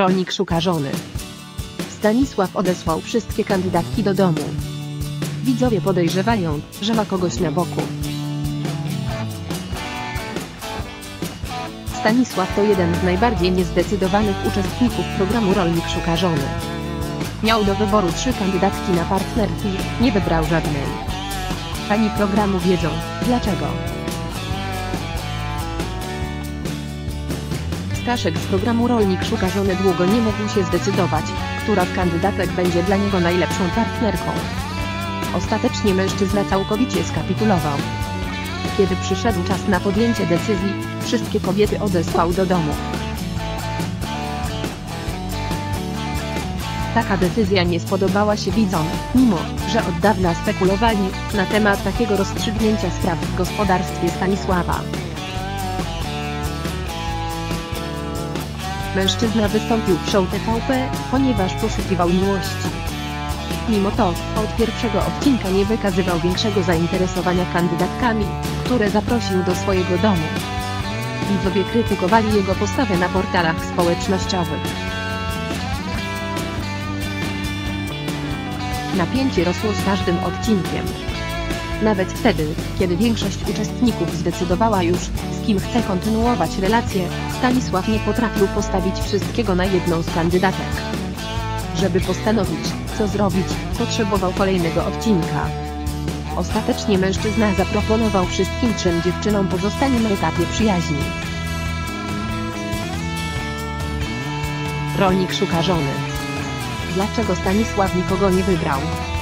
Rolnik szuka żony. Stanisław odesłał wszystkie kandydatki do domu. Widzowie podejrzewają, że ma kogoś na boku. Stanisław to jeden z najbardziej niezdecydowanych uczestników programu Rolnik szuka żony. Miał do wyboru 3 kandydatki na partnerki, nie wybrał żadnej. Fani programu wiedzą, dlaczego. Staszek z programu Rolnik szuka żony długo nie mógł się zdecydować, która z kandydatek będzie dla niego najlepszą partnerką. Ostatecznie mężczyzna całkowicie skapitulował. Kiedy przyszedł czas na podjęcie decyzji, wszystkie kobiety odesłał do domu. Taka decyzja nie spodobała się widzom, mimo że od dawna spekulowali na temat takiego rozstrzygnięcia spraw w gospodarstwie Stanisława. Mężczyzna wystąpił w show TVP, ponieważ poszukiwał miłości. Mimo to, od pierwszego odcinka nie wykazywał większego zainteresowania kandydatkami, które zaprosił do swojego domu. Widzowie krytykowali jego postawę na portalach społecznościowych. Napięcie rosło z każdym odcinkiem. Nawet wtedy, kiedy większość uczestników zdecydowała już, z kim chce kontynuować relację, Stanisław nie potrafił postawić wszystkiego na jedną z kandydatek. Żeby postanowić, co zrobić, potrzebował kolejnego odcinka. Ostatecznie mężczyzna zaproponował wszystkim 3 dziewczynom pozostanie na etapie przyjaźni. Rolnik szuka żony. Dlaczego Stanisław nikogo nie wybrał?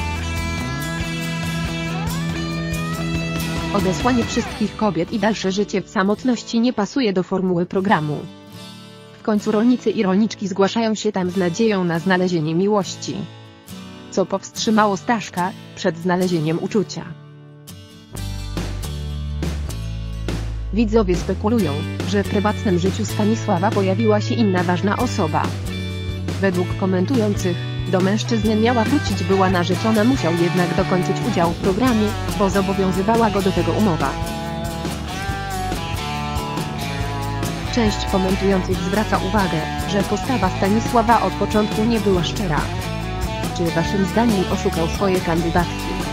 Odesłanie wszystkich kobiet i dalsze życie w samotności nie pasuje do formuły programu. W końcu rolnicy i rolniczki zgłaszają się tam z nadzieją na znalezienie miłości. Co powstrzymało Staszka przed znalezieniem uczucia? Widzowie spekulują, że w prywatnym życiu Stanisława pojawiła się inna ważna osoba. Według komentujących, do mężczyzny miała wrócić była narzeczona, musiał jednak dokończyć udział w programie, bo zobowiązywała go do tego umowa. Część komentujących zwraca uwagę, że postawa Stanisława od początku nie była szczera. Czy waszym zdaniem oszukał swoje kandydatki?